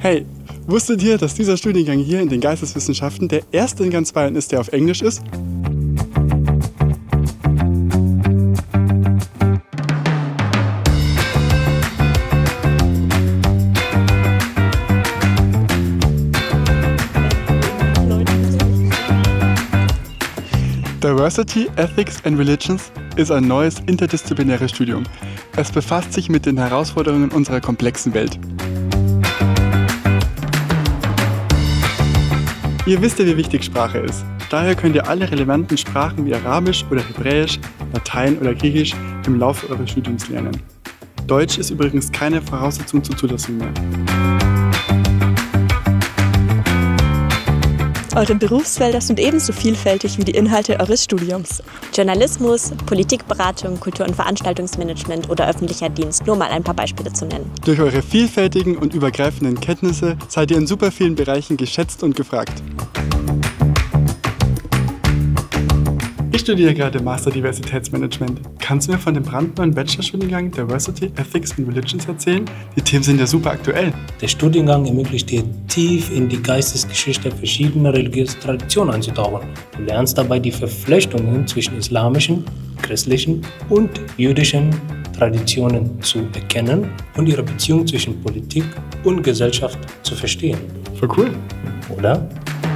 Hey, wusstet ihr, dass dieser Studiengang hier in den Geisteswissenschaften der erste in ganz Bayern ist, der auf Englisch ist? Diversity, Ethics and Religions ist ein neues interdisziplinäres Studium. Es befasst sich mit den Herausforderungen unserer komplexen Welt. Ihr wisst ja, wie wichtig Sprache ist. Daher könnt ihr alle relevanten Sprachen wie Arabisch oder Hebräisch, Latein oder Griechisch im Laufe eures Studiums lernen. Deutsch ist übrigens keine Voraussetzung zur Zulassung mehr. Eure Berufsfelder sind ebenso vielfältig wie die Inhalte eures Studiums. Journalismus, Politikberatung, Kultur- und Veranstaltungsmanagement oder öffentlicher Dienst, nur mal ein paar Beispiele zu nennen. Durch eure vielfältigen und übergreifenden Kenntnisse seid ihr in super vielen Bereichen geschätzt und gefragt. Ich studiere gerade Master Diversitätsmanagement. Kannst du mir von dem brandneuen Bachelorstudiengang Diversity, Ethics and Religions erzählen? Die Themen sind ja super aktuell. Der Studiengang ermöglicht dir, tief in die Geistesgeschichte verschiedener religiöser Traditionen einzutauchen. Du lernst dabei die Verflechtungen zwischen islamischen, christlichen und jüdischen Traditionen zu erkennen und ihre Beziehung zwischen Politik und Gesellschaft zu verstehen. Voll cool. Oder?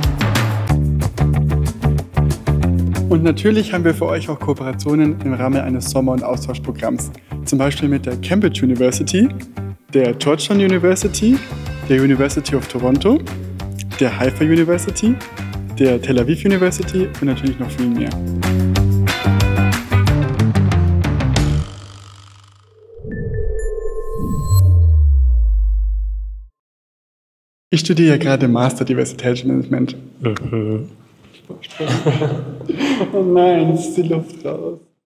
Und natürlich haben wir für euch auch Kooperationen im Rahmen eines Sommer- und Austauschprogramms. Zum Beispiel mit der Cambridge University, der Georgetown University, der University of Toronto, der Haifa University, der Tel Aviv University und natürlich noch viel mehr. Ich studiere gerade Master Diversitätsmanagement. Oh nein, jetzt ist die Luft raus.